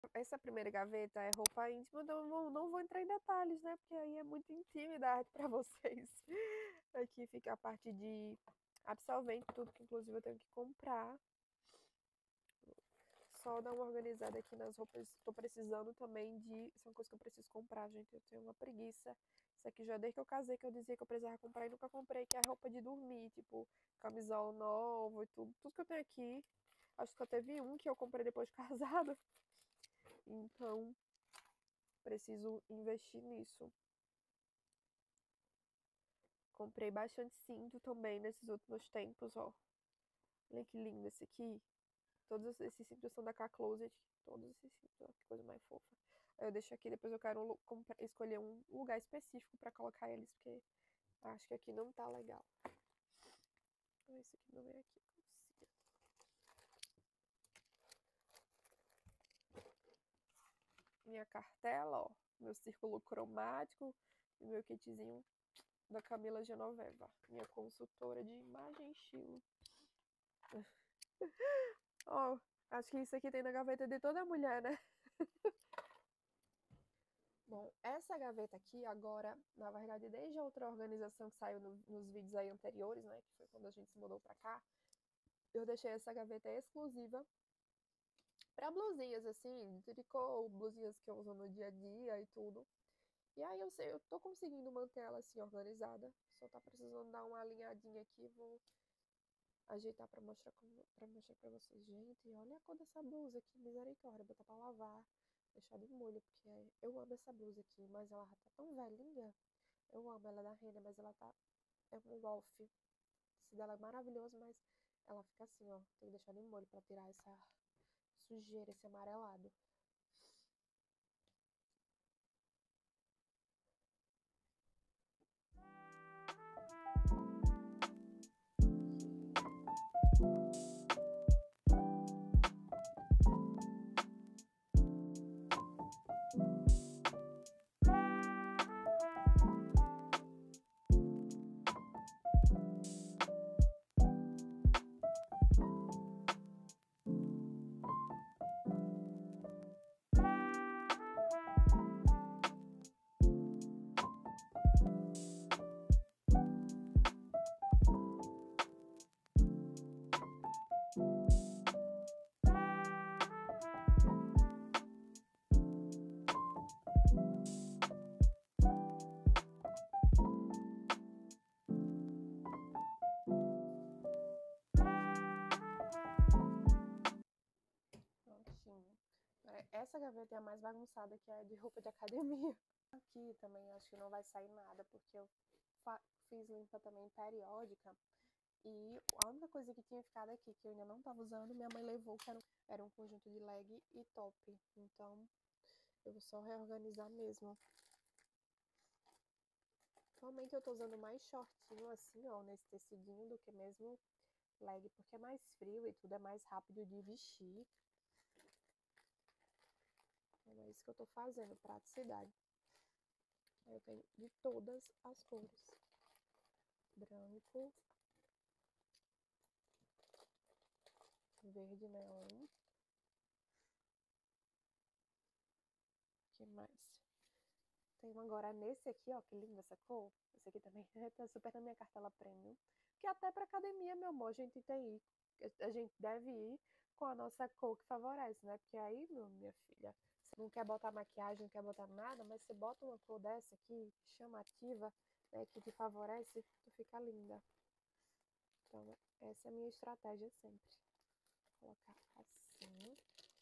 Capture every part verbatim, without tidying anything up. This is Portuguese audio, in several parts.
essa primeira gaveta é roupa íntima, então eu não, não vou entrar em detalhes, né? Porque aí é muita intimidade para vocês. Aqui fica a parte de absorvente, tudo que inclusive eu tenho que comprar. Só dar uma organizada aqui nas roupas. Tô precisando também de. Isso é uma coisa que eu preciso comprar, gente. Eu tenho uma preguiça. Isso aqui já desde que eu casei que eu dizia que eu precisava comprar e nunca comprei, que é a roupa de dormir, tipo, camisola novo e tudo. Tudo que eu tenho aqui. Acho que só teve um que eu comprei depois de casado. Então, preciso investir nisso. Comprei bastante cinto também nesses últimos tempos, ó. Olha que lindo esse aqui. Todos esses cintos são da K-Closet. Todos esses cintos, ó, que coisa mais fofa. Eu deixo aqui, depois eu quero escolher um lugar específico pra colocar eles, porque acho que aqui não tá legal. Esse aqui não é aqui, calcinha. Minha cartela, ó. Meu círculo cromático e meu kitzinho da Camila Genoveva. Minha consultora de imagem e estilo. Ó, acho que isso aqui tem na gaveta de toda mulher, né? Bom, essa gaveta aqui agora, na verdade, desde a outra organização que saiu no, nos vídeos aí anteriores, né, que foi quando a gente se mudou pra cá, eu deixei essa gaveta exclusiva para blusinhas, assim, de tricô, blusinhas que eu uso no dia a dia e tudo. E aí eu sei, eu tô conseguindo manter ela assim organizada, só tá precisando dar uma alinhadinha aqui, vou ajeitar pra mostrar para mostrar para vocês. Gente, olha a cor dessa blusa aqui, misericórdia, botar pra lavar, deixar de molho, porque eu amo essa blusa aqui, mas ela tá tão velhinha. Eu amo ela da Renner, mas ela tá. É um Wolf. O tecido dela é maravilhoso, mas ela fica assim, ó. Tem que deixar de molho pra tirar essa sujeira, esse amarelado. Prontinho. Essa gaveta é a mais bagunçada, que é de roupa de academia. Aqui também acho que não vai sair nada, porque eu fiz limpa também periódica. E a única coisa que tinha ficado aqui, que eu ainda não tava usando, minha mãe levou, que era um, era um conjunto de leg e top. Então, eu vou só reorganizar mesmo. Atualmente eu tô usando mais shortinho assim, ó, nesse tecidinho, do que mesmo leg, porque é mais frio e tudo é mais rápido de vestir. Então é isso que eu tô fazendo, praticidade. Eu tenho de todas as cores. Branco, verde neon. O que mais? Tem um agora nesse aqui, ó, que lindo essa cor. Esse aqui também tá super na minha cartela premium. Que até pra academia, meu amor, a gente tem ir, a gente deve ir com a nossa cor que favorece, né? Porque aí, meu, minha filha, você não quer botar maquiagem, não quer botar nada, mas você bota uma cor dessa aqui, chamativa, né, que te favorece, tu fica linda. Então, essa é a minha estratégia sempre. Vou colocar assim.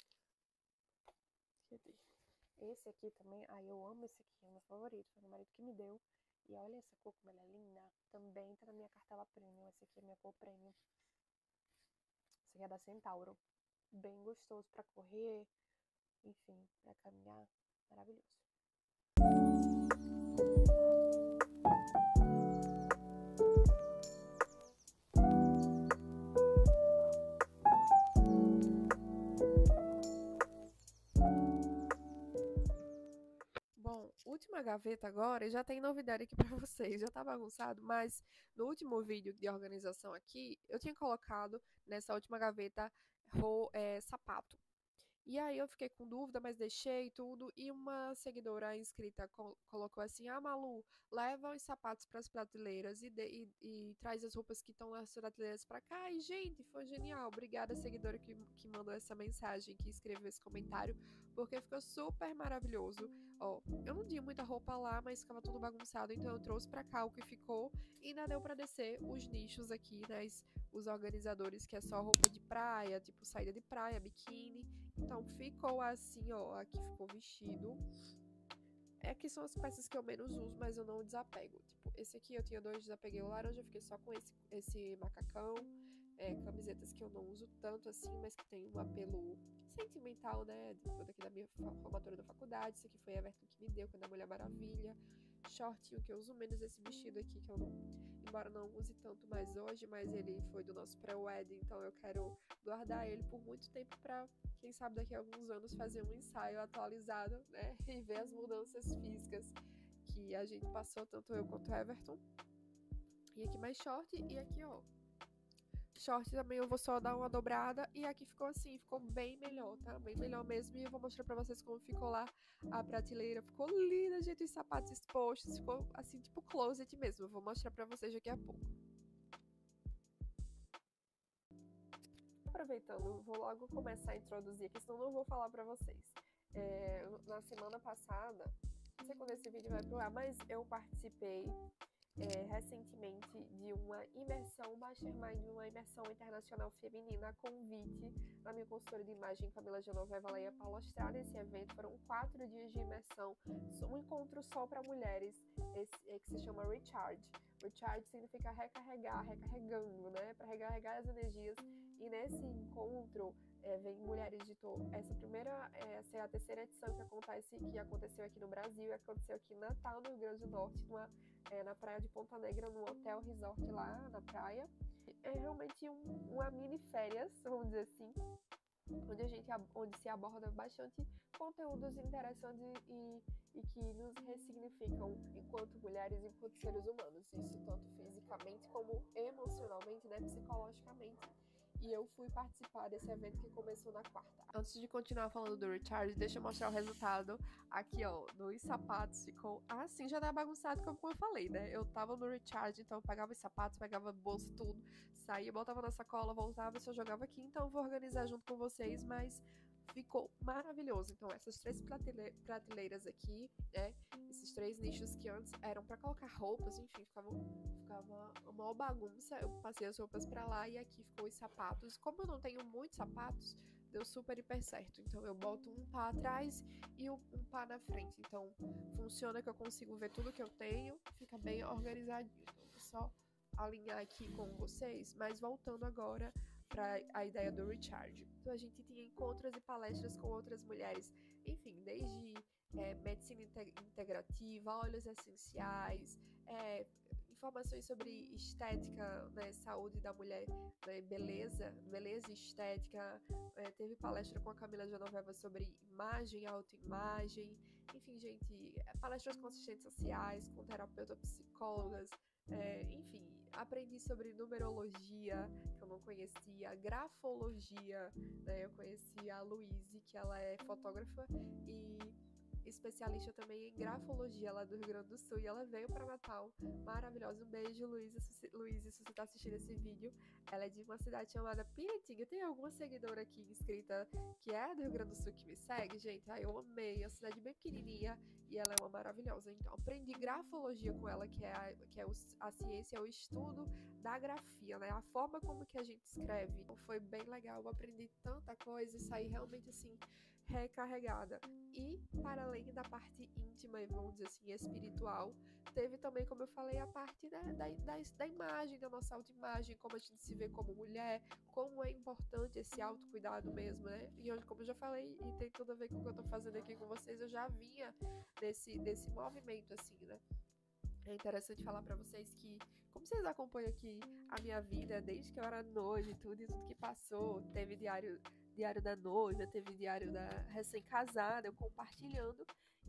Cadê? Esse aqui também, ai, eu amo esse aqui, é o meu favorito, foi meu marido que me deu. E olha essa cor como ela é linda. Também tá na minha cartela premium, esse aqui é minha cor premium. Esse aqui é da Centauro. Bem gostoso pra correr, enfim, pra caminhar, maravilhoso. Bom, última gaveta agora, e já tem novidade aqui pra vocês, já tá bagunçado, mas no último vídeo de organização aqui, eu tinha colocado nessa última gaveta ro, é, sapato. E aí eu fiquei com dúvida, mas deixei tudo. E uma seguidora inscrita col- colocou assim: Ah, Malu, leva os sapatos para as prateleiras e, de- e- e traz as roupas que estão nas prateleiras para cá. E, gente, foi genial. Obrigada, seguidora que, que mandou essa mensagem, que escreveu esse comentário, porque ficou super maravilhoso. Ó, eu não tinha muita roupa lá, mas ficava tudo bagunçado, então eu trouxe para cá o que ficou. E ainda deu para descer os nichos aqui, né? Os organizadores, que é só roupa de praia, tipo saída de praia, biquíni. Então ficou assim, ó. Aqui ficou vestido. É que são as peças que eu menos uso, mas eu não desapego. Tipo, esse aqui eu tinha dois, desapeguei o laranja, fiquei só com esse, esse macacão. É, camisetas que eu não uso tanto assim, mas que tem um apelo sentimental, né? Tipo, daqui da minha formatura da faculdade. Esse aqui foi Everton que me deu, que é da Mulher Maravilha. Shortinho que eu uso menos, esse vestido aqui que eu não, embora não use tanto mais hoje, mas ele foi do nosso pré-wedding, então eu quero guardar ele por muito tempo pra, quem sabe daqui a alguns anos, fazer um ensaio atualizado, né? E ver as mudanças físicas que a gente passou, tanto eu quanto o Everton. E aqui mais short, e aqui, ó, short também eu vou só dar uma dobrada. E aqui ficou assim, ficou bem melhor, tá? Bem melhor mesmo. E eu vou mostrar pra vocês como ficou lá a prateleira. Ficou linda, gente, os sapatos expostos. Ficou assim, tipo closet mesmo. Eu vou mostrar pra vocês daqui a pouco. Aproveitando, vou logo começar a introduzir aqui, senão não vou falar pra vocês. É, na semana passada, não sei quando esse vídeo vai pro ar, mas eu participei É, recentemente de uma imersão mastermind, de uma imersão internacional feminina a convite da minha consultora de imagem, Camila Genoveva. Ela ia palestrar nesse evento. Foram quatro dias de imersão, um encontro só para mulheres, esse, é, que se chama Recharge. Recharge significa recarregar, recarregando, né? Para recarregar as energias. E nesse encontro é, vem mulheres de todo. Essa primeira, essa é a terceira edição que acontece, que aconteceu aqui no Brasil e aconteceu aqui em Natal, no Rio Grande do Norte, numa É, na praia de Ponta Negra, no hotel resort lá na praia. É realmente um, uma mini férias, vamos dizer assim, onde a gente onde se aborda bastante conteúdos interessantes e, e que nos ressignificam enquanto mulheres, enquanto seres humanos, isso tanto fisicamente como emocionalmente, né, psicologicamente. E eu fui participar desse evento que começou na quarta. Antes de continuar falando do Recharge, deixa eu mostrar o resultado. Aqui, ó, nos sapatos ficou assim, já tá bagunçado, como eu falei, né? Eu tava no Recharge, então eu pegava os sapatos, pegava bolsa, tudo, saía, botava na sacola, voltava e só jogava aqui. Então eu vou organizar junto com vocês, mas ficou maravilhoso. Então essas três prateleiras aqui, né? Esses três nichos que antes eram para colocar roupas, enfim, ficava, ficava uma bagunça. Eu passei as roupas para lá e aqui ficou os sapatos. Como eu não tenho muitos sapatos, deu super hiper certo. Então eu boto um pá atrás e um, um pá na frente. Então funciona que eu consigo ver tudo que eu tenho, fica bem organizadinho. Então vou só alinhar aqui com vocês, mas voltando agora para a ideia do Recharge. Então a gente tinha encontros e palestras com outras mulheres, enfim, desde é, medicina integrativa, óleos essenciais, é, informações sobre estética, né, saúde da mulher, né, beleza, beleza e estética. É, teve palestra com a Camila Genoveva sobre imagem, autoimagem. Enfim, gente, palestras com assistentes sociais, com terapeutas, psicólogas. É, enfim, aprendi sobre numerologia, que eu não conhecia, grafologia, né? Eu conheci a Luíse, que ela é fotógrafa e especialista também em grafologia lá do Rio Grande do Sul, e ela veio para Natal, maravilhosa. Um beijo, Luísa, Luísa, se você está assistindo esse vídeo. Ela é de uma cidade chamada Piritiga. Tem alguma seguidora aqui inscrita que é do Rio Grande do Sul que me segue, gente? Ai, eu amei, é uma cidade bem pequenininha e ela é uma maravilhosa. Então, aprendi grafologia com ela, que é a, que é o, a ciência, é o estudo da grafia, né? A forma como que a gente escreve. Então, foi bem legal, eu aprendi tanta coisa e saí realmente assim recarregada. E para além da parte íntima, vamos dizer assim, espiritual, teve também, como eu falei, a parte, né, da, da, da imagem, da nossa autoimagem, como a gente se vê como mulher, como é importante esse autocuidado mesmo, né? E hoje, como eu já falei, e tem tudo a ver com o que eu tô fazendo aqui com vocês, eu já vinha desse, desse movimento, assim, né? É interessante falar pra vocês que, como vocês acompanham aqui a minha vida, desde que eu era noiva e tudo, e tudo que passou, teve diário, diário da noiva, teve diário da recém-casada, eu compartilhando,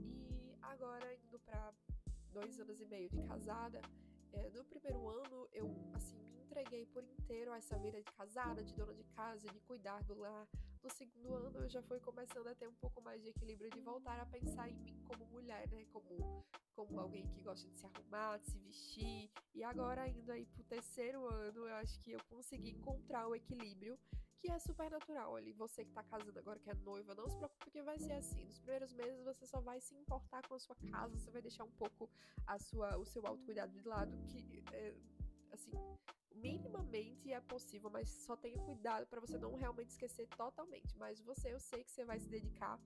e agora indo pra dois anos e meio de casada, é, no primeiro ano eu, assim, me entreguei por inteiro a essa vida de casada, de dona de casa, de cuidar do lar, no segundo ano eu já fui começando a ter um pouco mais de equilíbrio, de voltar a pensar em mim como mulher, né? Como, como alguém que gosta de se arrumar, de se vestir. E agora, indo aí pro terceiro ano, eu acho que eu consegui encontrar o equilíbrio, que é super natural ali. Você que tá casando agora, que é noiva, não se preocupe que vai ser assim. Nos primeiros meses você só vai se importar com a sua casa, você vai deixar um pouco a sua, o seu autocuidado de lado, que é, assim, minimamente é possível, mas só tenha cuidado para você não realmente esquecer totalmente. Mas você, eu sei que você vai se dedicar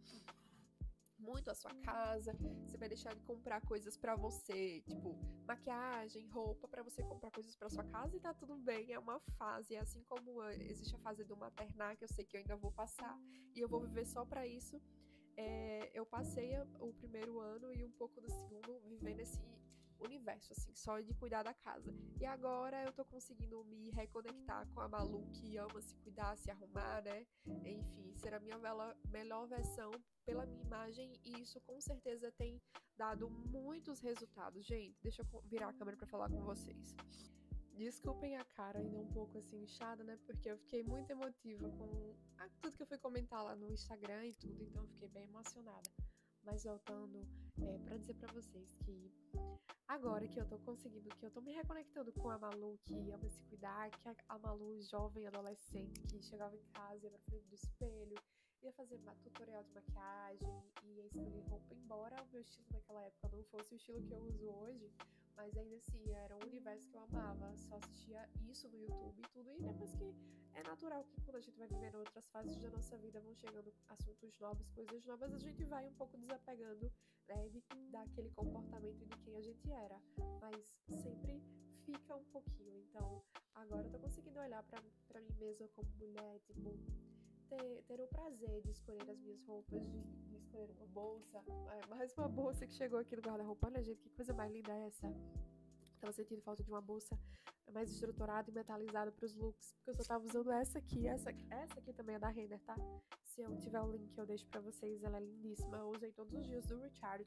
muito à sua casa, você vai deixar de comprar coisas para você, tipo maquiagem, roupa, para você comprar coisas para sua casa e tá tudo bem, é uma fase, assim como existe a fase do maternar, que eu sei que eu ainda vou passar e eu vou viver só para isso. É, eu passei o primeiro ano e um pouco do segundo vivendo esse universo, assim, só de cuidar da casa. E agora eu tô conseguindo me reconectar com a Malu, que ama se cuidar, se arrumar, né? Enfim, ser a minha melhor versão pela minha imagem, e isso com certeza tem dado muitos resultados. Gente, deixa eu virar a câmera pra falar com vocês. Desculpem a cara ainda um pouco assim inchada, né? Porque eu fiquei muito emotiva com tudo que eu fui comentar lá no Instagram e tudo, então eu fiquei bem emocionada. Mas voltando, é, para dizer para vocês que agora que eu tô conseguindo, que eu tô me reconectando com a Malu, que ama se cuidar, que a, a Malu jovem, adolescente, que chegava em casa, ia pra frente do espelho, ia fazer tutorial de maquiagem, ia escolher roupa, embora o meu estilo naquela época não fosse o estilo que eu uso hoje, mas ainda assim, era um universo que eu amava, só assistia isso no YouTube e tudo, e depois que é natural que quando a gente vai vivendo outras fases da nossa vida, vão chegando assuntos novos, coisas novas, a gente vai um pouco desapegando, né, de, daquele comportamento e de quem a gente era, mas sempre fica um pouquinho. Então agora eu tô conseguindo olhar pra, pra mim mesma como mulher, tipo, ter, ter o prazer de escolher as minhas roupas, de, de escolher uma bolsa, é, mais uma bolsa que chegou aqui no guarda-roupa. Olha, gente, que coisa mais linda é essa. Tava sentindo falta de uma bolsa mais estruturada e metalizada para os looks, porque eu só tava usando essa aqui, essa, essa aqui também é da Renner, tá? Se eu tiver o link eu deixo pra vocês, ela é lindíssima, eu usei todos os dias do Richard.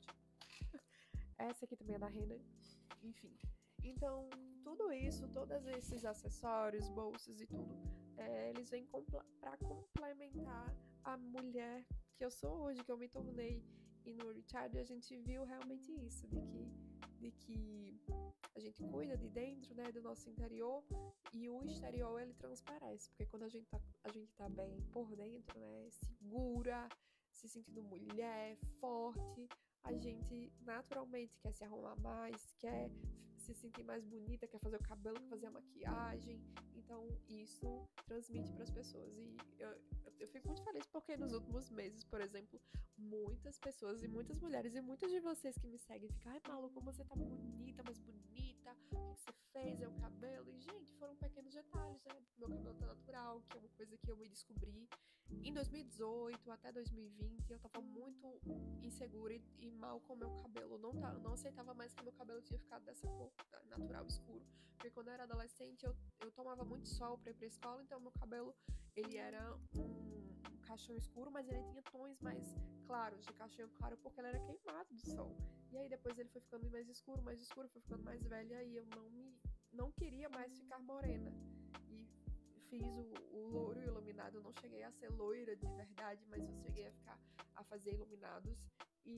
Essa aqui também é da Renner, enfim. Então, tudo isso, todos esses acessórios, bolsas e tudo, é, eles vêm compl- para complementar a mulher que eu sou hoje, que eu me tornei. E no Richard a gente viu realmente isso, de que, de que a gente cuida de dentro, né, do nosso interior, e o exterior ele transparece, porque quando a gente tá, a gente tá bem por dentro, né, segura, se sentindo mulher, forte, a gente naturalmente quer se arrumar mais, quer se sentir mais bonita, quer fazer o cabelo, quer fazer a maquiagem. Então isso transmite para as pessoas. E eu, eu, eu fico muito feliz porque nos últimos meses, por exemplo, muitas pessoas e muitas mulheres e muitos de vocês que me seguem ficam: ai, Malu, como você tá bonita, mais bonita, o que você fez? É o cabelo. E, gente, foram pequenos detalhes, né? Meu cabelo tá natural, que é uma coisa que eu me descobri em dois mil e dezoito até dois mil e vinte. Eu tava muito insegura e, e mal com o meu cabelo. Não, tá, não aceitava mais que meu cabelo tinha ficado dessa cor natural escuro. Porque quando eu era adolescente, eu, eu tomava muito sol pra ir pra escola, então meu cabelo, ele era um, um castanho escuro, mas ele tinha tons mais claros de castanho claro, porque ele era queimado do sol. E aí depois ele foi ficando mais escuro, mais escuro, foi ficando mais velho, e aí eu não me não queria mais ficar morena. E fiz o, o loiro iluminado, eu não cheguei a ser loira de verdade, mas eu cheguei a ficar a fazer iluminados.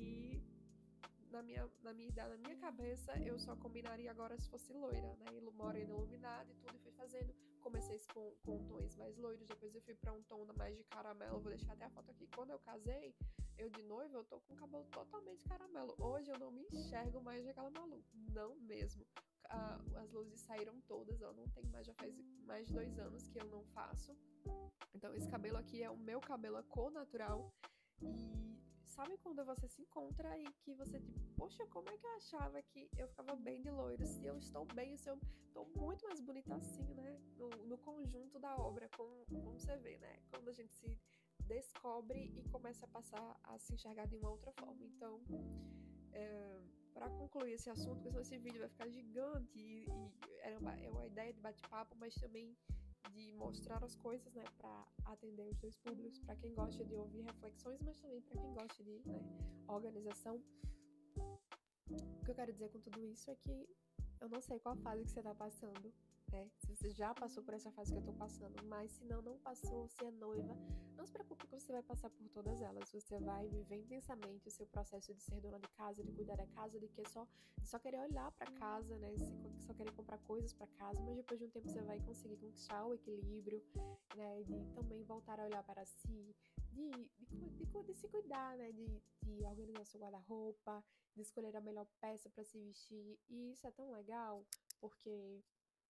E na minha, na minha idade, na minha cabeça, eu só combinaria agora se fosse loira, né? Morena iluminada e tudo, e fui fazendo. Comecei com, com tons mais loiros, depois eu fui pra um tom mais de caramelo. Vou deixar até a foto aqui. Quando eu casei, eu de noiva, eu tô com o cabelo totalmente caramelo. Hoje eu não me enxergo mais de aquela Malu, não mesmo. Ah, as luzes saíram todas, ó, não tem mais, já faz mais de dois anos que eu não faço. Então esse cabelo aqui é o meu cabelo, a cor natural. E sabe quando você se encontra e que você, tipo, poxa, como é que eu achava que eu ficava bem de loiro? Se eu estou bem, se eu estou muito mais bonita assim, né? No, no conjunto da obra, como, como você vê, né? Quando a gente se descobre e começa a passar a se enxergar de uma outra forma. Então, é, para concluir esse assunto, porque senão esse vídeo vai ficar gigante e, e era uma, é uma ideia de bate-papo, mas também de mostrar as coisas, né, para atender os dois públicos, para quem gosta de ouvir reflexões, mas também para quem gosta de, né, organização. O que eu quero dizer com tudo isso é que eu não sei qual fase que você tá passando, né? Se você já passou por essa fase que eu tô passando, mas se não, não passou, se é noiva, não se preocupe que você vai passar por todas elas. Você vai viver intensamente o seu processo de ser dona de casa, de cuidar da casa, de que só, de só querer olhar pra casa, né? Só querer comprar coisas pra casa, mas depois de um tempo você vai conseguir conquistar o equilíbrio, né? De também voltar a olhar para si, de, de, de, de se cuidar, né? De, de organizar seu guarda-roupa, de escolher a melhor peça para se vestir. E isso é tão legal, porque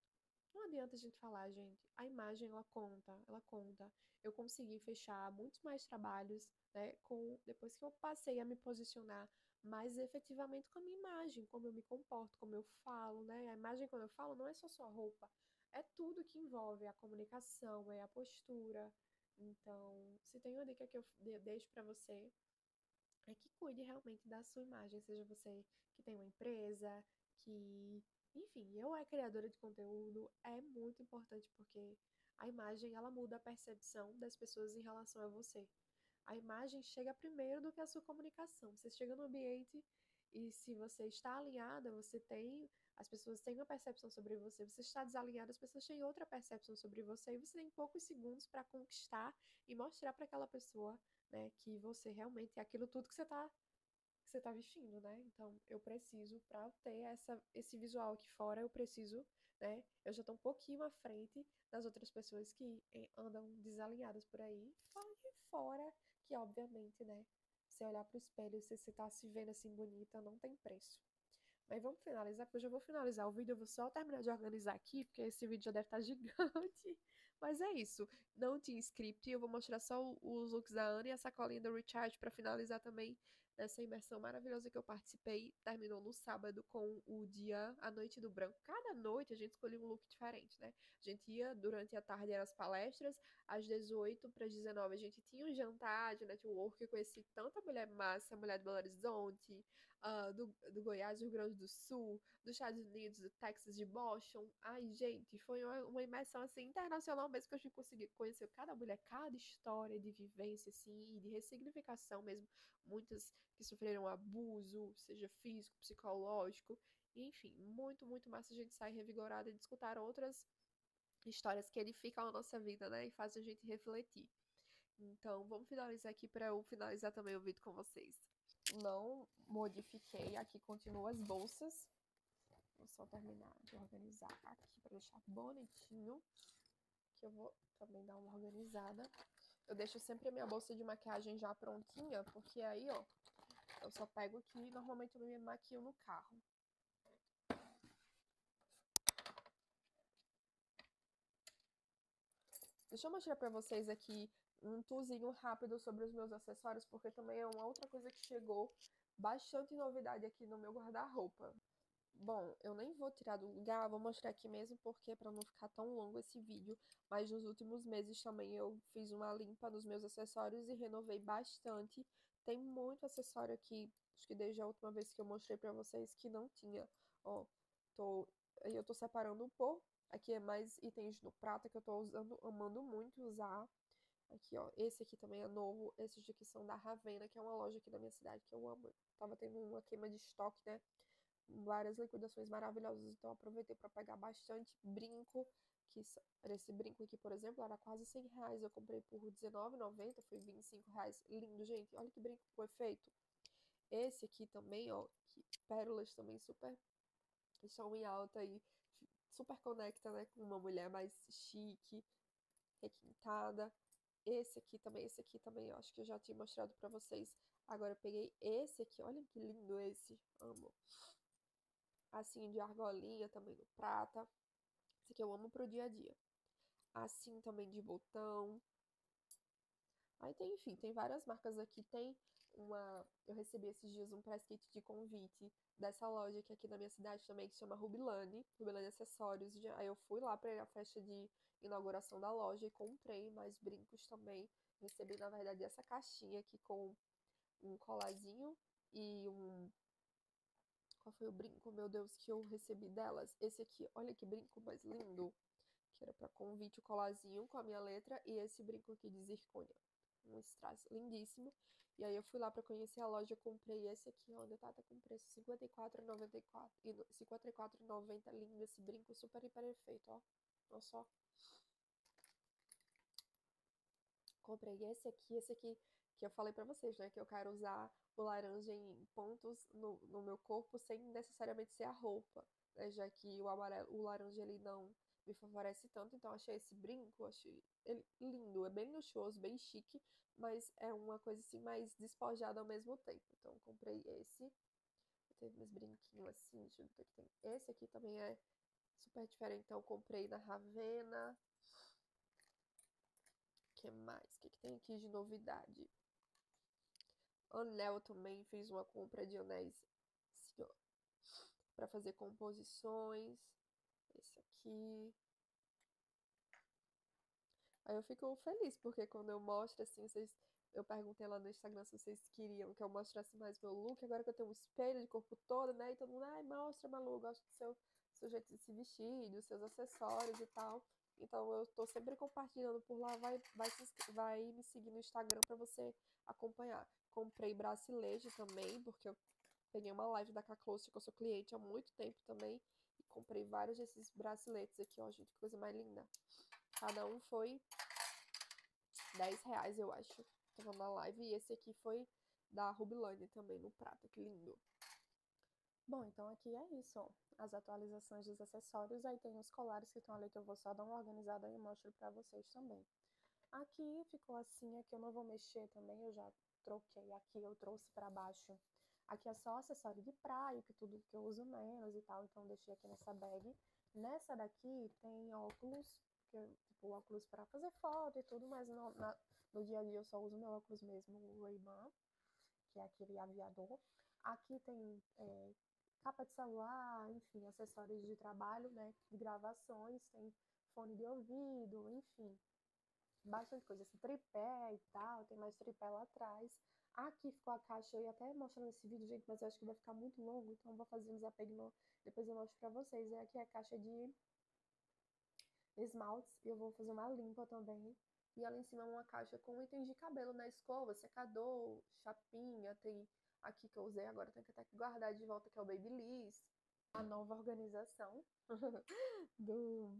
não adianta a gente falar, gente. A imagem, ela conta, ela conta. Eu consegui fechar muitos mais trabalhos, né, com, depois que eu passei a me posicionar mais efetivamente com a minha imagem, como eu me comporto, como eu falo, né? A imagem, quando eu falo, não é só sua roupa, é tudo que envolve a comunicação, é a postura. Então, se tem uma dica que eu de- deixo pra você, é que cuide realmente da sua imagem, seja você que tem uma empresa, que, enfim, eu é criadora de conteúdo, é muito importante porque a imagem ela muda a percepção das pessoas em relação a você. A imagem chega primeiro do que a sua comunicação. Você chega no ambiente e se você está alinhada, você tem, as pessoas têm uma percepção sobre você. Você está desalinhado, as pessoas têm outra percepção sobre você e você tem poucos segundos para conquistar e mostrar para aquela pessoa, né, que você realmente é aquilo tudo que você está que você tá vestindo, né? Então, eu preciso, para ter essa, esse visual aqui fora, eu preciso, né? Eu já tô um pouquinho à frente das outras pessoas que eh, andam desalinhadas por aí. Fora de fora, que obviamente, né? Você olhar pro espelho e você, você tá se vendo assim bonita, não tem preço. Mas vamos finalizar, porque eu já vou finalizar o vídeo. Eu vou só terminar de organizar aqui, porque esse vídeo já deve estar gigante. Mas é isso. Não tinha script. Eu vou mostrar só o- os looks da Ana e a sacolinha do Recharge para finalizar também nessa imersão maravilhosa que eu participei. Terminou no sábado com o dia, a noite do branco. Cada noite a gente escolhia um look diferente, né? A gente ia durante a tarde eram as palestras, às dezoito para as dezenove a gente tinha um jantar de network. Eu conheci tanta mulher massa, mulher do Belo Horizonte, ah, do, do Goiás, do Rio Grande do Sul, dos Estados Unidos, do Texas, de Boston. Ai, gente, foi uma, uma imersão assim internacional mesmo que a gente conseguiu conhecer cada mulher, cada história de vivência assim, de ressignificação mesmo, muitas que sofreram abuso, seja físico, psicológico, enfim, muito, muito massa. A gente sai revigorada de escutar outras histórias que edificam a nossa vida, né, e fazem a gente refletir. Então, vamos finalizar aqui para eu finalizar também o vídeo com vocês. Não modifiquei, aqui continuam as bolsas. Vou só terminar de organizar aqui para deixar bonitinho, que eu vou também dar uma organizada. Eu deixo sempre a minha bolsa de maquiagem já prontinha, porque aí, ó, eu só pego aqui e normalmente eu me maquio no carro. Deixa eu mostrar pra vocês aqui um tourzinho rápido sobre os meus acessórios, porque também é uma outra coisa que chegou bastante novidade aqui no meu guarda-roupa. Bom, eu nem vou tirar do lugar, vou mostrar aqui mesmo porque para não ficar tão longo esse vídeo, mas nos últimos meses também eu fiz uma limpa nos meus acessórios e renovei bastante. Tem muito acessório aqui, acho que desde a última vez que eu mostrei para vocês que não tinha. Ó, tô, eu tô separando por, aqui é mais itens no prata que eu tô usando, amando muito usar. Aqui, ó, esse aqui também é novo, esses aqui são da Ravena, que é uma loja aqui da minha cidade que eu amo. Tava tendo uma queima de estoque, né? Várias liquidações maravilhosas, então aproveitei para pegar bastante brinco, que esse brinco aqui, por exemplo, era quase cem reais, eu comprei por dezenove e noventa, foi vinte e cinco reais, lindo, gente, olha que brinco foi feito. Esse aqui também, ó, que pérolas também super, estão em alta e super conecta, né, com uma mulher mais chique, requintada. Esse aqui também, esse aqui também, eu acho que eu já tinha mostrado para vocês. Agora eu peguei esse aqui, olha que lindo esse, amo. Assim, de argolinha também no prata. Esse aqui eu amo pro dia a dia. Assim também de botão. Aí tem, enfim, tem várias marcas aqui. Tem uma. Eu recebi esses dias um press kit de convite dessa loja que é aqui na minha cidade também, que se chama Rubilane, Rubilane Acessórios. Aí eu fui lá para a festa de inauguração da loja e comprei mais brincos também. Recebi, na verdade, essa caixinha aqui com um colarzinho e um. Qual foi o brinco, meu Deus, que eu recebi delas? Esse aqui, olha que brinco mais lindo. Que era para convite, o colarzinho com a minha letra. E esse brinco aqui de zircônia. Um strass lindíssimo. E aí eu fui lá pra conhecer a loja, eu comprei esse aqui, ó, onde tá, tá com preço cinquenta e quatro reais e noventa e quatro centavos. cinquenta e quatro reais e noventa centavos, lindo esse brinco, super, hiper perfeito, ó. Olha só. Comprei esse aqui, esse aqui que eu falei pra vocês, né? Que eu quero usar o laranja em pontos no, no meu corpo sem necessariamente ser a roupa, né? Já que o amarelo, o laranja ele não me favorece tanto, então achei esse brinco, achei ele lindo, é bem luxuoso, bem chique, mas é uma coisa assim mais despojada ao mesmo tempo. Então comprei esse. Teve uns brinquinhos assim, deixa eu ver o que tem. Esse aqui também é super diferente, então comprei na Ravena. O que mais? O que, que tem aqui de novidade? Anel também, fiz uma compra de anéis assim, ó, pra fazer composições. Esse aqui. Aí eu fico feliz, porque quando eu mostro assim, vocês. Eu perguntei lá no Instagram se vocês queriam que eu mostrasse mais meu look. Agora que eu tenho um espelho de corpo todo, né? E todo mundo, ai, mostra, Malu, gosto do seu, seu jeito de se vestir, dos seus acessórios e tal. Então eu tô sempre compartilhando por lá. Vai, vai, se, vai me seguir no Instagram pra você acompanhar. Comprei bracelete também, porque eu peguei uma live da Cacloce, que eu sou cliente há muito tempo também. E comprei vários desses braceletes aqui, ó, gente, que coisa mais linda. Cada um foi dez reais, eu acho. Tava na live. E esse aqui foi da Rubilane também, no prato. Que lindo. Bom, então aqui é isso, ó. As atualizações dos acessórios. Aí tem os colares que estão ali, que eu vou só dar uma organizada e mostro pra vocês também. Aqui ficou assim, aqui eu não vou mexer também, eu já troquei aqui, eu trouxe pra baixo. Aqui é só acessório de praia, que tudo que eu uso menos e tal, então deixei aqui nessa bag. Nessa daqui tem óculos, que eu, tipo, óculos pra fazer foto e tudo, mas no, na, no dia a dia eu só uso meu óculos mesmo, o Ray-Ban, que é aquele aviador. Aqui tem é, capa de celular, enfim, acessórios de trabalho, né, de gravações, tem fone de ouvido, enfim. Bastante coisa, assim, tripé e tal, tem mais tripé lá atrás. Aqui ficou a caixa, eu ia até mostrar nesse vídeo, gente, mas eu acho que vai ficar muito longo, então eu vou fazer um desapego, no... depois eu mostro pra vocês. E aqui é a caixa de esmaltes, e eu vou fazer uma limpa também. E ali em cima uma caixa com itens de cabelo, né, escova, secador, chapinha, tem aqui que eu usei, agora tem que até guardar de volta, que é o Babyliss. A nova organização do...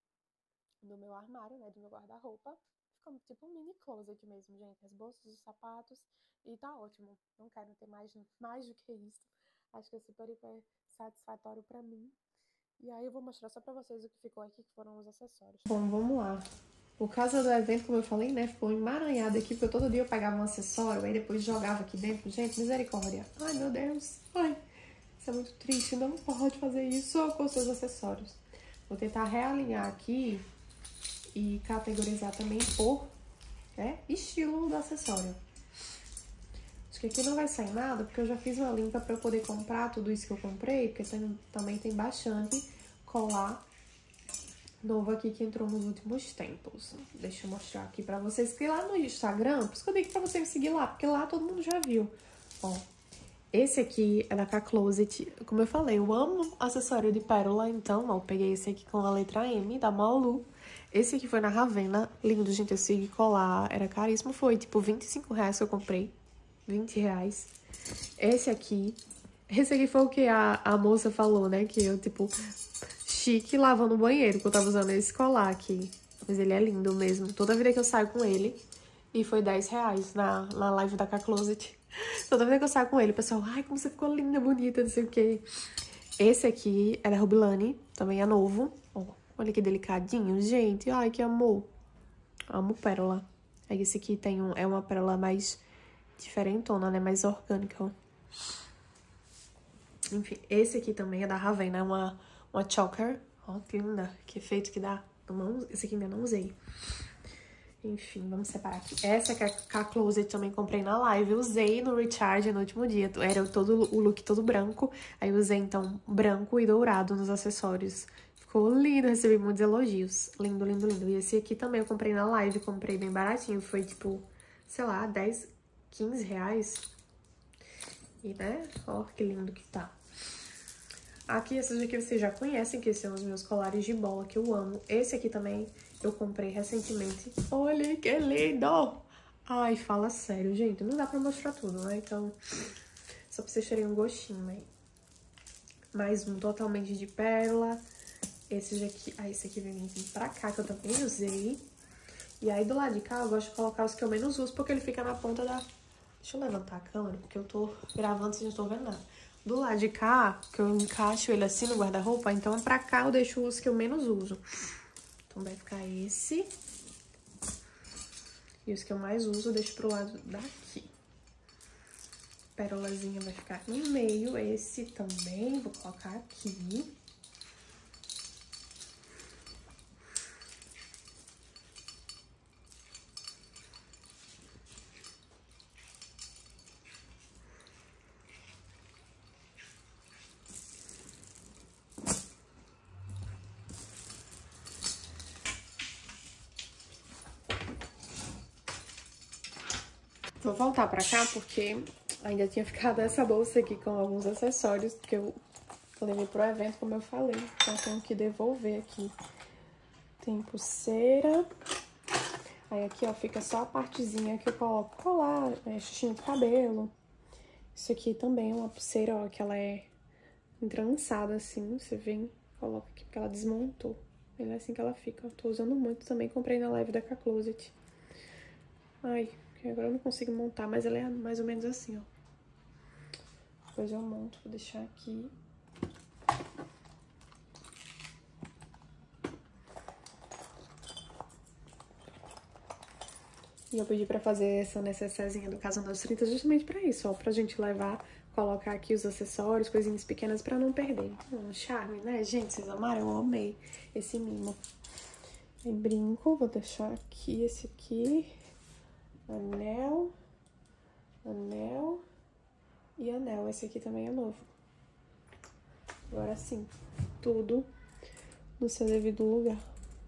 do meu armário, né, do meu guarda-roupa. Ficou tipo um mini closet mesmo, gente. As bolsas, os sapatos, e tá ótimo. Não quero ter mais, mais do que isso. Acho que é super, hiper satisfatório pra mim. E aí eu vou mostrar só pra vocês o que ficou aqui, que foram os acessórios. Bom, vamos lá. Por causa do evento, como eu falei, né, ficou emaranhado aqui, porque todo dia eu pegava um acessório, aí depois jogava aqui dentro. Gente, misericórdia. Ai, meu Deus. Ai, isso é muito triste. Não pode fazer isso com seus acessórios. Vou tentar realinhar aqui e categorizar também por né, estilo do acessório. Acho que aqui não vai sair nada, porque eu já fiz uma limpa para eu poder comprar tudo isso que eu comprei, porque tem, também tem bastante colar novo aqui que entrou nos últimos tempos. Deixa eu mostrar aqui pra vocês, porque lá no Instagram, por isso que eu digo pra você me seguir lá, porque lá todo mundo já viu. Ó, esse aqui é da Cacloset. Como eu falei, eu amo acessório de pérola, então, ó, eu peguei esse aqui com a letra M, da Malu. Esse aqui foi na Ravena, lindo, gente, esse aqui colar, era caríssimo, foi tipo vinte e cinco reais que eu comprei, vinte reais. Esse aqui, esse aqui foi o que a, a moça falou, né, que eu, tipo, chique lavando o banheiro, que eu tava usando esse colar aqui. Mas ele é lindo mesmo, toda vida que eu saio com ele, e foi dez reais na, na live da Cacloset. Toda vez que eu saio com ele, o pessoal, ai, como você ficou linda, bonita, não sei o quê. Esse aqui é da Rubilane, também é novo. Ó, olha que delicadinho, gente. Ai, que amor. Amo pérola. Aí esse aqui tem um, é uma pérola mais diferentona, né? Mais orgânica, ó. Enfim, esse aqui também é da Ravena, é uma, uma choker. Ó, que linda. Que efeito que dá. Não, esse aqui ainda não usei. Enfim, vamos separar aqui. Essa que é a Closet também comprei na live. Eu usei no recharge no último dia. Era todo, o look todo branco. Aí eu usei, então, branco e dourado nos acessórios. Ficou lindo, recebi muitos elogios. Lindo, lindo, lindo. E esse aqui também eu comprei na live. Comprei bem baratinho. Foi, tipo, sei lá, dez, quinze reais. E, né? Ó, que lindo que tá. Aqui, esses aqui vocês já conhecem, que são os meus colares de bola, que eu amo. Esse aqui também eu comprei recentemente. Olha que lindo! Ai, fala sério, gente. Não dá pra mostrar tudo, né? Então, só pra vocês terem um gostinho, né? Mais um totalmente de pérola. Esse aqui... Ah, esse aqui vem pra cá, que eu também usei. E aí, do lado de cá, eu gosto de colocar os que eu menos uso, porque ele fica na ponta da... Deixa eu levantar a câmera, porque eu tô gravando, vocês não estão vendo nada. Do lado de cá, que eu encaixo ele assim no guarda-roupa, então pra cá eu deixo os que eu menos uso. Então vai ficar esse. E os que eu mais uso eu deixo pro lado daqui. Pérolazinha vai ficar no meio, esse também, vou colocar aqui. Vou voltar pra cá porque ainda tinha ficado essa bolsa aqui com alguns acessórios que eu levei pro evento, como eu falei. Então tenho que devolver aqui. Tem pulseira. Aí aqui, ó, fica só a partezinha que eu coloco colar, é, xuxinho de cabelo. Isso aqui também é uma pulseira, ó, que ela é entrançada assim. Você vem, coloca aqui porque ela desmontou. Ela é assim que ela fica. Eu tô usando muito também, comprei na live da K-Closet. Ai... Agora eu não consigo montar, mas ela é mais ou menos assim, ó. Depois eu monto, vou deixar aqui. E eu pedi pra fazer essa necessairezinha do Casal dos trinta justamente pra isso, ó. Pra gente levar, colocar aqui os acessórios, coisinhas pequenas pra não perder. Um charme, né, gente? Vocês amaram? Eu amei esse mimo. E brinco, vou deixar aqui esse aqui. Anel... Anel e anel. Esse aqui também é novo. Agora sim, tudo no seu devido lugar.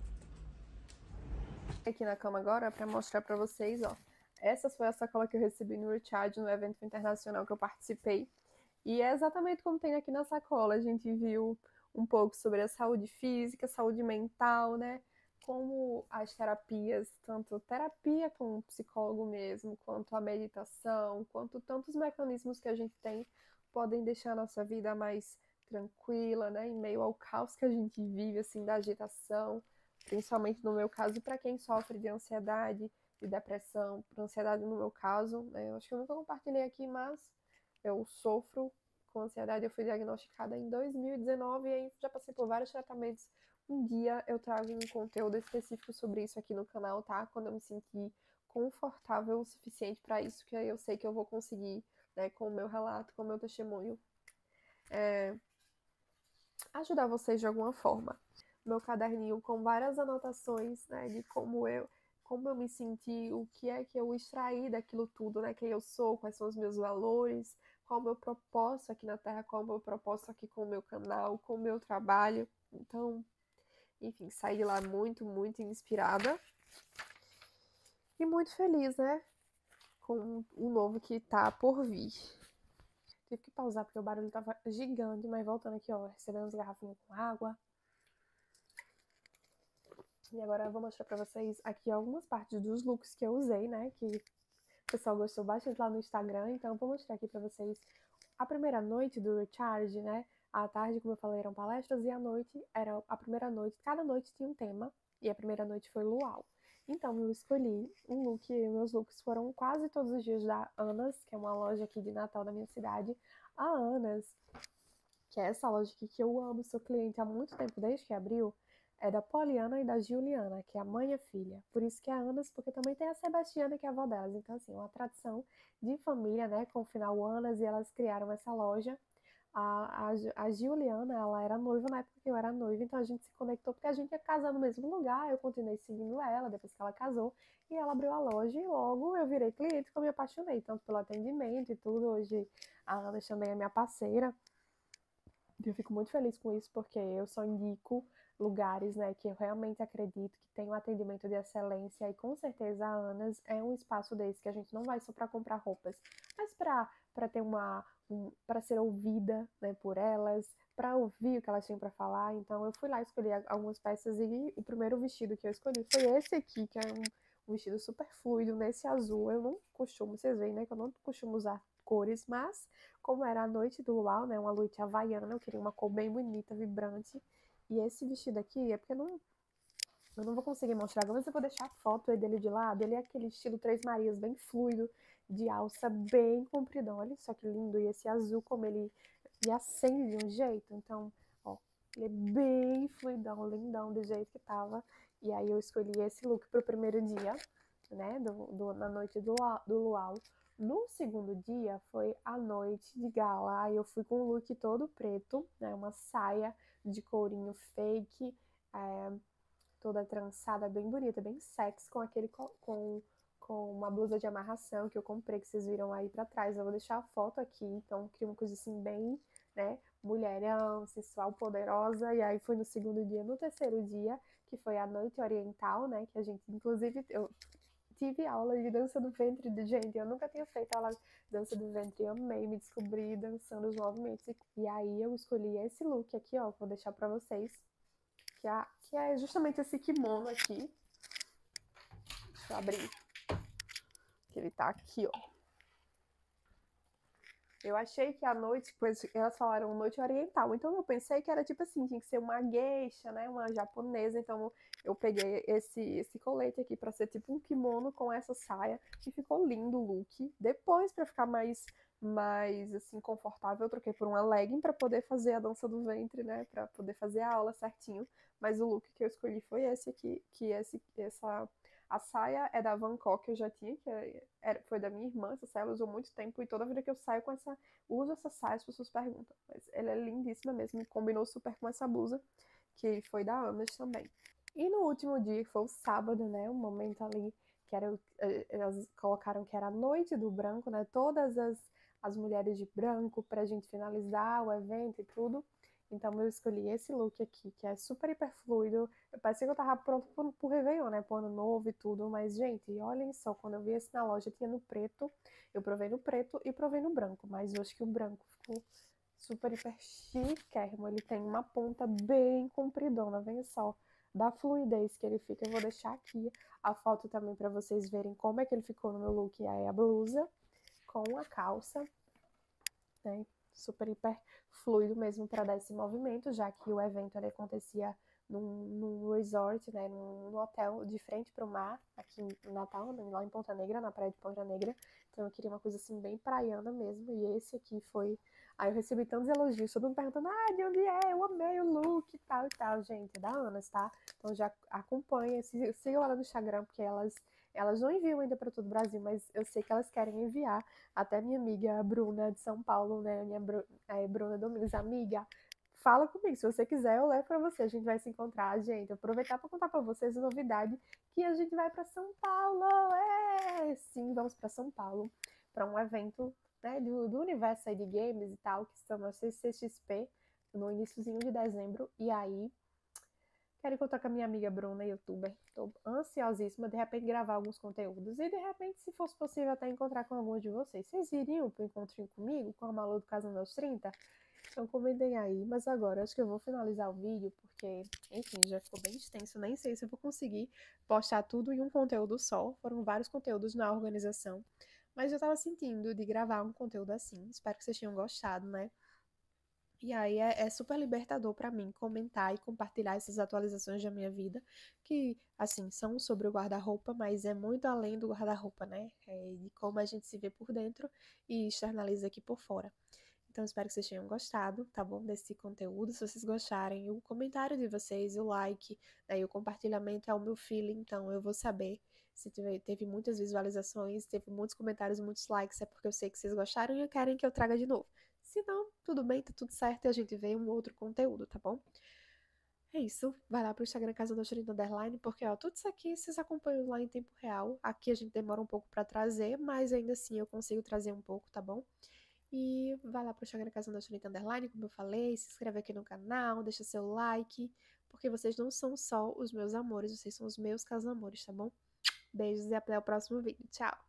Aqui na cama agora pra mostrar pra vocês, ó. Essa foi a sacola que eu recebi no Recharge, no evento internacional que eu participei. E é exatamente como tem aqui na sacola. A gente viu um pouco sobre a saúde física, saúde mental, né? Como as terapias, tanto terapia com o psicólogo mesmo, quanto a meditação, quanto tantos mecanismos que a gente tem, podem deixar a nossa vida mais tranquila, né? Em meio ao caos que a gente vive, assim, da agitação, principalmente no meu caso, para quem sofre de ansiedade, de depressão, por ansiedade no meu caso, né? Eu acho que eu nunca compartilhei aqui, mas eu sofro com ansiedade. Eu fui diagnosticada em dois mil e dezenove e aí já passei por vários tratamentos. Um dia eu trago um conteúdo específico sobre isso aqui no canal, tá? Quando eu me sentir confortável o suficiente para isso, que aí eu sei que eu vou conseguir, né, com o meu relato, com o meu testemunho, é, ajudar vocês de alguma forma. Meu caderninho com várias anotações, né, de como eu, como eu me senti, o que é que eu extraí daquilo tudo, né, quem eu sou, quais são os meus valores, qual o meu propósito aqui na Terra, qual o meu propósito aqui com o meu canal, com o meu trabalho. Então, enfim, saí de lá muito, muito inspirada e muito feliz, né, com o novo que tá por vir. Tive que pausar porque o barulho tava gigante, mas voltando aqui, ó, recebendo as garrafinhas com água. E agora eu vou mostrar pra vocês aqui algumas partes dos looks que eu usei, né, que o pessoal gostou bastante lá no Instagram, então eu vou mostrar aqui pra vocês a primeira noite do Recharge, né, à tarde, como eu falei, eram palestras, e à noite era a primeira noite, cada noite tinha um tema, e a primeira noite foi luau. Então eu escolhi um look, meus looks foram quase todos os dias da Anas, que é uma loja aqui de Natal da minha cidade. A Anas, que é essa loja aqui que eu amo, sou cliente há muito tempo, desde que abriu, é da Poliana e da Juliana, que é a mãe e a filha. Por isso que é Anas, porque também tem a Sebastiana, que é a avó delas. Então, assim, uma tradição de família, né, com o final Anas, e elas criaram essa loja. A, a, a Juliana, ela era noiva na época que eu era noiva, então a gente se conectou porque a gente ia casar no mesmo lugar. Eu continuei seguindo ela depois que ela casou, e ela abriu a loja, e logo eu virei cliente, porque eu me apaixonei, tanto pelo atendimento e tudo. Hoje a Ana também é minha parceira. Eu fico muito feliz com isso, porque eu só indico lugares, né, que eu realmente acredito que tem um atendimento de excelência, e com certeza a Anas é um espaço desse, que a gente não vai só para comprar roupas, mas para para ter uma um, para ser ouvida, né, por elas, para ouvir o que elas têm para falar. Então eu fui lá escolher algumas peças, e o primeiro vestido que eu escolhi foi esse aqui, que é um, um vestido super fluido nesse azul. Eu não costumo, vocês veem, né, que eu não costumo usar cores, mas como era a noite do luau, né, uma noite havaiana, eu queria uma cor bem bonita, vibrante. E esse vestido aqui é porque eu não, eu não vou conseguir mostrar, mas eu vou deixar a foto dele de lado. Ele é aquele estilo Três Marias, bem fluido, de alça bem compridão. Olha só que lindo. E esse azul, como ele e acende de um jeito. Então, ó, ele é bem fluidão, lindão, do jeito que tava. E aí eu escolhi esse look pro primeiro dia, né, do, do, na noite do, do luau. No segundo dia foi a noite de gala. Aí eu fui com um look todo preto, né, uma saia de courinho fake, é, toda trançada, bem bonita, bem sexy, com aquele com, com uma blusa de amarração que eu comprei, que vocês viram aí pra trás. Eu vou deixar a foto aqui, então cria uma coisa assim bem, né, mulherão, sensual, poderosa. E aí foi no segundo dia. No terceiro dia, que foi a noite oriental, né, que a gente, inclusive, eu tive aula de dança do ventre, de gente, eu nunca tinha feito aula de dança do ventre, eu amei, me descobri dançando os movimentos. E aí eu escolhi esse look aqui, ó, vou deixar pra vocês, que é, que é justamente esse kimono aqui. Deixa eu abrir. Que ele tá aqui, ó. Eu achei que a noite, pois elas falaram noite oriental, então eu pensei que era tipo assim, tinha que ser uma geisha, né, uma japonesa. Então eu peguei esse, esse colete aqui pra ser tipo um kimono com essa saia, e ficou lindo o look. Depois, pra ficar mais, mais assim, confortável, eu troquei por uma legging pra poder fazer a dança do ventre, né, pra poder fazer a aula certinho. Mas o look que eu escolhi foi esse aqui, que esse, essa... A saia é da Van Gogh, que eu já tinha, que era, foi da minha irmã. Essa saia ela usou muito tempo, e toda vida que eu saio com essa, uso essa saia, as pessoas perguntam. Mas ela é lindíssima mesmo, combinou super com essa blusa, que foi da Anas também. E no último dia, que foi o sábado, né, o momento ali, que era, elas colocaram que era a noite do branco, né, todas as, as mulheres de branco, pra gente finalizar o evento e tudo. Então eu escolhi esse look aqui, que é super hiper fluido. Eu parecia que eu tava pronto pro, pro Réveillon, né? Pro ano novo e tudo. Mas, gente, olhem só, quando eu vi esse na loja, tinha no preto. Eu provei no preto e provei no branco. Mas eu acho que o branco ficou super hiper chiquérrimo. Ele tem uma ponta bem compridona, vem só. Da fluidez que ele fica. Eu vou deixar aqui a foto também pra vocês verem como é que ele ficou no meu look. E aí a blusa com a calça, né? Super hiper fluido mesmo para dar esse movimento, já que o evento ele acontecia num, num resort, né, num, num hotel de frente para o mar, aqui em Natal, lá em Ponta Negra, na praia de Ponta Negra. Então eu queria uma coisa assim bem praiana mesmo, e esse aqui foi... Aí eu recebi tantos elogios, todo mundo perguntando, ah, de onde é? Eu amei o look e tal e tal. Gente, é da Anas, tá? Então já acompanha, sigam ela no Instagram, porque elas... Elas não enviam ainda para todo o Brasil, mas eu sei que elas querem enviar. Até minha amiga Bruna de São Paulo, né? Minha Bru é, Bruna Domingos, amiga, fala comigo. Se você quiser, eu levo para você. A gente vai se encontrar, gente. Aproveitar para contar para vocês a novidade que a gente vai para São Paulo. É! Sim, vamos para São Paulo para um evento, né, do, do universo aí de games e tal, que se chama C C X P, no iníciozinho de dezembro. E aí quero encontrar com a minha amiga Bruna, youtuber. Tô ansiosíssima de repente gravar alguns conteúdos. E de repente, se fosse possível, até encontrar com alguns de vocês. Vocês iriam pro encontrinho comigo, com a Malu do Casando aos trinta? Então comentem aí. Mas agora, acho que eu vou finalizar o vídeo, porque, enfim, já ficou bem extenso. Nem sei se eu vou conseguir postar tudo em um conteúdo só. Foram vários conteúdos na organização. Mas eu tava sentindo de gravar um conteúdo assim. Espero que vocês tenham gostado, né? E aí é, é super libertador para mim comentar e compartilhar essas atualizações da minha vida, que, assim, são sobre o guarda-roupa, mas é muito além do guarda-roupa, né? É de como a gente se vê por dentro e externaliza aqui por fora. Então, espero que vocês tenham gostado, tá bom? Desse conteúdo. Se vocês gostarem, o comentário de vocês, o like, né, e o compartilhamento é o meu feeling, então eu vou saber se teve, teve muitas visualizações, teve muitos comentários, muitos likes, é porque eu sei que vocês gostaram e querem que eu traga de novo. Se não, tudo bem, tá tudo certo e a gente vê um outro conteúdo, tá bom? É isso, vai lá pro Instagram Casa da Trinta Underline, porque ó, tudo isso aqui vocês acompanham lá em tempo real. Aqui a gente demora um pouco pra trazer, mas ainda assim eu consigo trazer um pouco, tá bom? E vai lá pro Instagram Casa da Trinta Underline, como eu falei, se inscreve aqui no canal, deixa seu like, porque vocês não são só os meus amores, vocês são os meus casamores, tá bom? Beijos e até o próximo vídeo. Tchau!